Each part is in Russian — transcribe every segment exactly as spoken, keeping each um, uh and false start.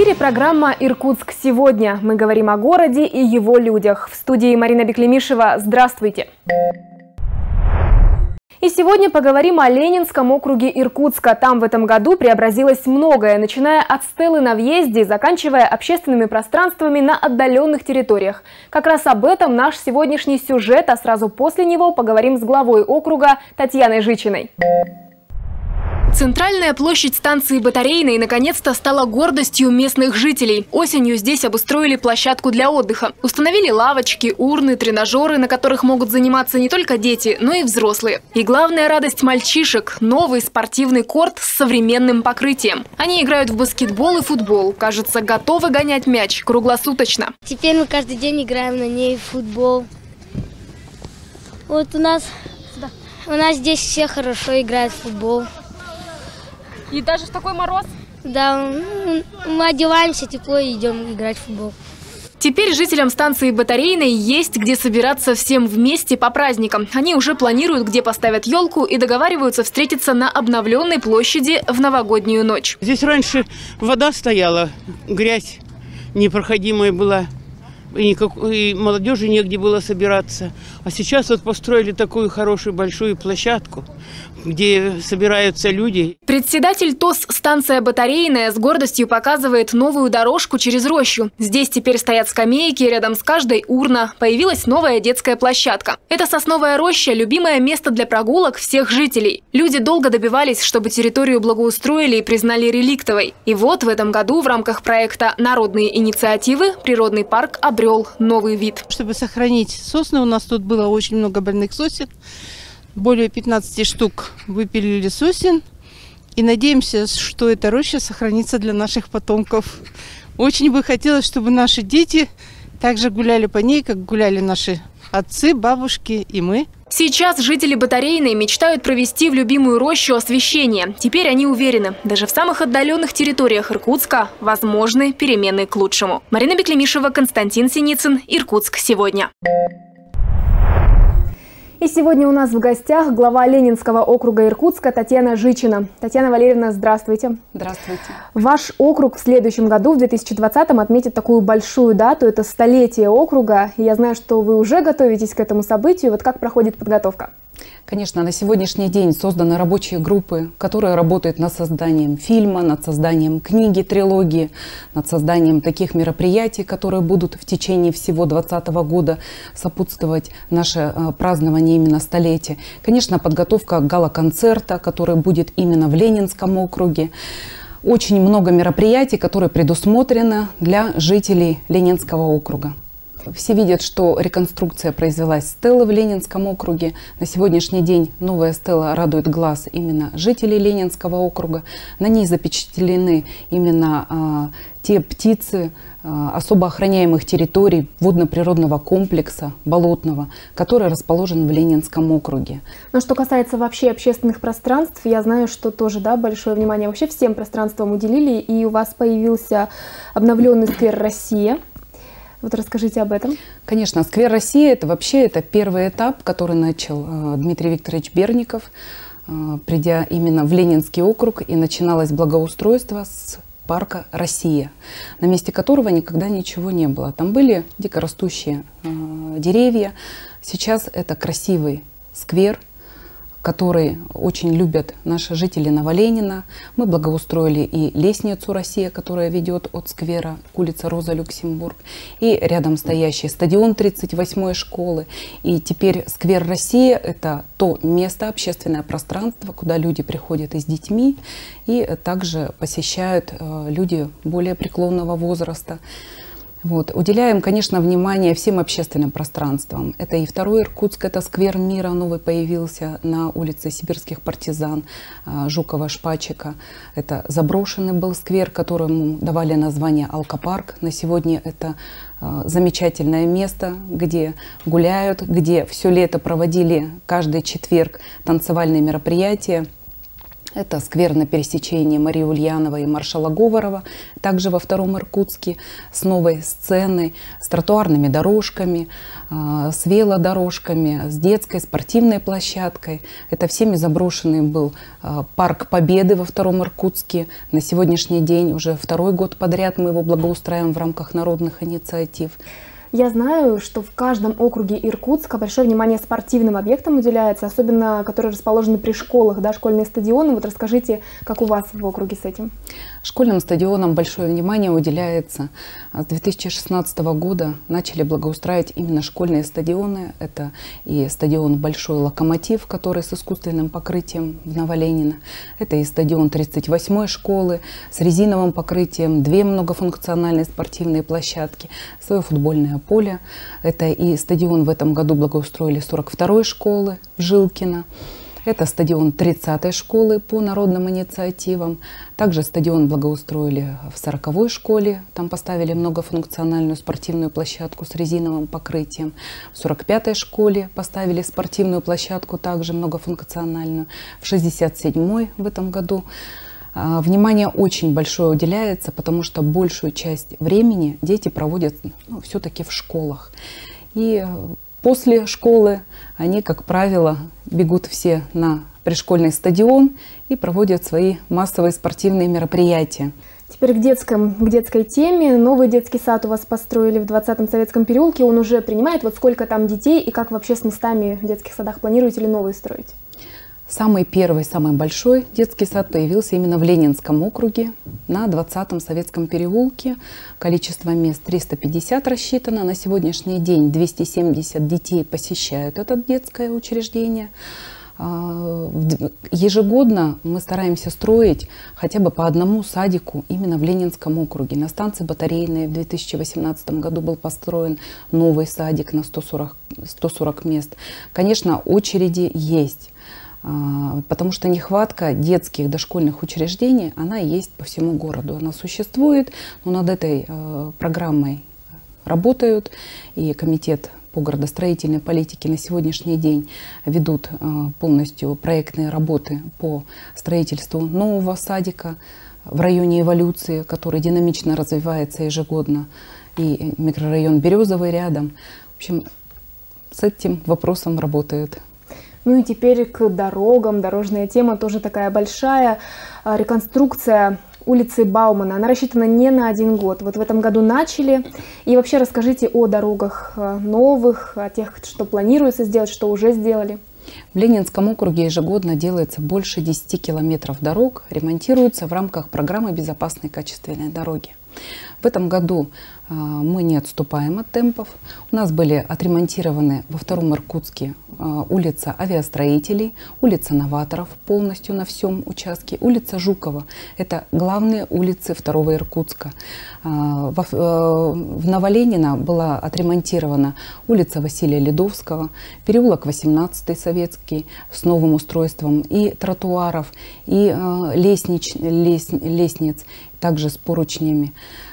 эфире программа «Иркутск сегодня». Мы говорим о городе и его людях. В студии Марина Беклемишева. Здравствуйте! И сегодня поговорим о Ленинском округе Иркутска. Там в этом году преобразилось многое, начиная от стелы на въезде, заканчивая общественными пространствами на отдаленных территориях. Как раз об этом наш сегодняшний сюжет, а сразу после него поговорим с главой округа Татьяной Жичиной. Центральная площадь станции Батарейной наконец-то стала гордостью местных жителей. Осенью здесь обустроили площадку для отдыха. Установили лавочки, урны, тренажеры, на которых могут заниматься не только дети, но и взрослые. И главная радость мальчишек – новый спортивный корт с современным покрытием. Они играют в баскетбол и футбол. Кажется, готовы гонять мяч круглосуточно. Теперь мы каждый день играем на ней в футбол. Вот у нас, у нас здесь все хорошо играют в футбол. И даже в такой мороз? Да, мы одеваемся тепло и идем играть в футбол. Теперь жителям станции Батарейной есть где собираться всем вместе по праздникам. Они уже планируют, где поставят елку, и договариваются встретиться на обновленной площади в новогоднюю ночь. Здесь раньше вода стояла, грязь непроходимая была. И, никак, и молодежи негде было собираться. А сейчас вот построили такую хорошую большую площадку, где собираются люди. Председатель ТОС станция Батарейная с гордостью показывает новую дорожку через рощу. Здесь теперь стоят скамейки, рядом с каждой урна. Появилась новая детская площадка. Это сосновая роща – любимое место для прогулок всех жителей. Люди долго добивались, чтобы территорию благоустроили и признали реликтовой. И вот в этом году в рамках проекта «Народные инициативы» природный парк обрел новый вид. Чтобы сохранить сосны, у нас тут было очень много больных сосен. Более пятнадцати штук выпилили сосен. И надеемся, что эта роща сохранится для наших потомков. Очень бы хотелось, чтобы наши дети также гуляли по ней, как гуляли наши отцы, бабушки и мы. Сейчас жители Батарейной мечтают провести в любимую рощу освещение. Теперь они уверены, даже в самых отдаленных территориях Иркутска возможны перемены к лучшему. Марина Беклемишева, Константин Синицын. Иркутск сегодня. И сегодня у нас в гостях глава Ленинского округа Иркутска Татьяна Жичина. Татьяна Валерьевна, здравствуйте. Здравствуйте. Ваш округ в следующем году, в две тысячи двадцатом, отметит такую большую дату. Это столетие округа. И я знаю, что вы уже готовитесь к этому событию. Вот как проходит подготовка? Конечно, на сегодняшний день созданы рабочие группы, которые работают над созданием фильма, над созданием книги, трилогии, над созданием таких мероприятий, которые будут в течение всего двадцатого года сопутствовать наше празднование именно столетия. Конечно, подготовка гала-концерта, который будет именно в Ленинском округе. Очень много мероприятий, которые предусмотрены для жителей Ленинского округа. Все видят, что реконструкция произвелась стелы в Ленинском округе. На сегодняшний день новая стела радует глаз именно жителей Ленинского округа. На ней запечатлены именно а, те птицы а, особо охраняемых территорий водно-природного комплекса болотного, который расположен в Ленинском округе. Но что касается вообще общественных пространств, я знаю, что тоже да, большое внимание вообще всем пространствам уделили, и у вас появился обновленный сквер «Россия». Вот расскажите об этом. Конечно, сквер «Россия» – это вообще это первый этап, который начал э, Дмитрий Викторович Берников, э, придя именно в Ленинский округ, и начиналось благоустройство с парка «Россия», на месте которого никогда ничего не было. Там были дикорастущие э, деревья. Сейчас это красивый сквер, который очень любят наши жители Новоленина. Мы благоустроили и лестницу «Россия», которая ведет от сквера к улице Роза Люксембург, и рядом стоящий стадион тридцать восьмой школы. И теперь сквер «Россия» – это то место, общественное пространство, куда люди приходят и с детьми, и также посещают люди более преклонного возраста. Вот. Уделяем, конечно, внимание всем общественным пространствам. Это и второй Иркутск, это сквер мира новый появился на улице Сибирских партизан, Жукова-Шпачика. Это заброшенный был сквер, которому давали название Алкопарк. На сегодня это замечательное место, где гуляют, где все лето проводили каждый четверг танцевальные мероприятия. Это сквер на пересечении Марии Ульяновой и маршала Говорова, также во втором Иркутске, с новой сценой, с тротуарными дорожками, с велодорожками, с детской спортивной площадкой. Это всеми заброшенный был парк Победы во втором Иркутске. На сегодняшний день уже второй год подряд мы его благоустраиваем в рамках народных инициатив. Я знаю, что в каждом округе Иркутска большое внимание спортивным объектам уделяется, особенно которые расположены при школах, да, школьные стадионы. Вот расскажите, как у вас в округе с этим? Школьным стадионам большое внимание уделяется. С две тысячи шестнадцатого года начали благоустраивать именно школьные стадионы. Это и стадион «Большой Локомотив», который с искусственным покрытием в Новоленина. Это и стадион тридцать восьмой школы с резиновым покрытием, две многофункциональные спортивные площадки, свое футбольное поле. Это и стадион в этом году благоустроили сорок второй школы в Жилкино. Это стадион тридцатой школы по народным инициативам. Также стадион благоустроили в сороковой школе. Там поставили многофункциональную спортивную площадку с резиновым покрытием. В сорок пятой школе поставили спортивную площадку, также многофункциональную. В шестьдесят седьмой в этом году. Внимание очень большое уделяется, потому что большую часть времени дети проводят, ну, все-таки в школах. И после школы они, как правило, бегут все на пришкольный стадион и проводят свои массовые спортивные мероприятия. Теперь к, детском, к детской теме. Новый детский сад у вас построили в двадцатом Советском переулке. Он уже принимает. Вот сколько там детей и как вообще с местами в детских садах? Планируете ли новые строить? Самый первый, самый большой детский сад появился именно в Ленинском округе на двадцатом Советском переулке. Количество мест триста пятьдесят рассчитано. На сегодняшний день двести семьдесят детей посещают это детское учреждение. Ежегодно мы стараемся строить хотя бы по одному садику именно в Ленинском округе. На станции Батарейной в две тысячи восемнадцатом году был построен новый садик на сто сорок, сто сорок мест. Конечно, очереди есть. Потому что нехватка детских дошкольных учреждений, она есть по всему городу. Она существует, но над этой э, программой работают. И комитет по градостроительной политике на сегодняшний день ведут э, полностью проектные работы по строительству нового садика в районе Эволюции, который динамично развивается ежегодно, и микрорайон Березовый рядом. В общем, с этим вопросом работают. Ну и теперь к дорогам. Дорожная тема тоже такая большая. Реконструкция улицы Баумана. Она рассчитана не на один год. Вот в этом году начали. И вообще расскажите о дорогах новых, о тех, что планируется сделать, что уже сделали. В Ленинском округе ежегодно делается больше десяти километров дорог, ремонтируются в рамках программы «Безопасные качественные дороги». В этом году э, мы не отступаем от темпов. У нас были отремонтированы во втором Иркутске э, улица Авиастроителей, улица Новаторов полностью на всем участке, улица Жукова. Это главные улицы второго Иркутска. Э, в, э, в Новоленина была отремонтирована улица Василия Ледовского, переулок восемнадцатый Советский с новым устройством и тротуаров, и э, лестнич, лес, лестниц, также с поручнями.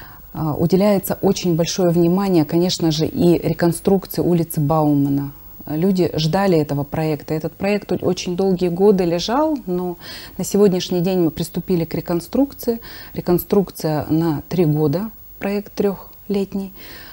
Уделяется очень большое внимание, конечно же, и реконструкции улицы Баумана. Люди ждали этого проекта. Этот проект очень долгие годы лежал, но на сегодняшний день мы приступили к реконструкции. Реконструкция на три года, проект трехлетний.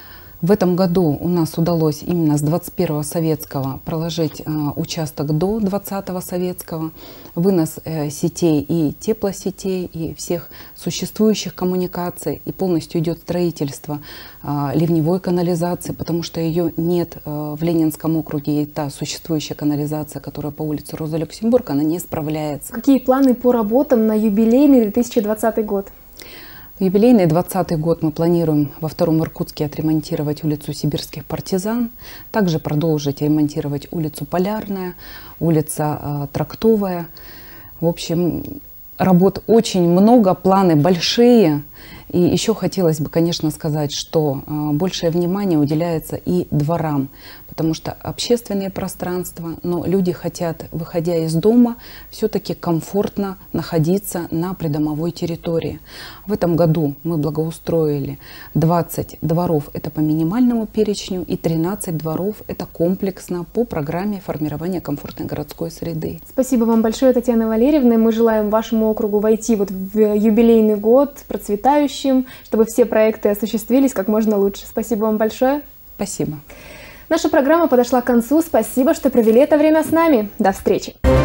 В этом году у нас удалось именно с двадцать первого Советского проложить э, участок до двадцатого Советского, вынос э, сетей и теплосетей, и всех существующих коммуникаций, и полностью идет строительство э, ливневой канализации, потому что ее нет э, в Ленинском округе, и та существующая канализация, которая по улице Роза Люксембург, она не справляется. Какие планы по работам на юбилейный две тысячи двадцатый год? Юбилейный двадцатый год мы планируем во втором Иркутске отремонтировать улицу Сибирских партизан, также продолжить ремонтировать улицу Полярная, улица э, Трактовая. В общем, работ очень много, планы большие. И еще хотелось бы, конечно, сказать, что э, большее внимание уделяется и дворам, потому что общественные пространства, но люди хотят, выходя из дома, все-таки комфортно находиться на придомовой территории. В этом году мы благоустроили двадцать дворов, это по минимальному перечню, и тринадцать дворов, это комплексно по программе формирования комфортной городской среды. Спасибо вам большое, Татьяна Валерьевна. Мы желаем вашему округу войти вот в юбилейный год процветающим, чтобы все проекты осуществились как можно лучше. Спасибо вам большое. Спасибо. Наша программа подошла к концу. Спасибо, что провели это время с нами. До встречи.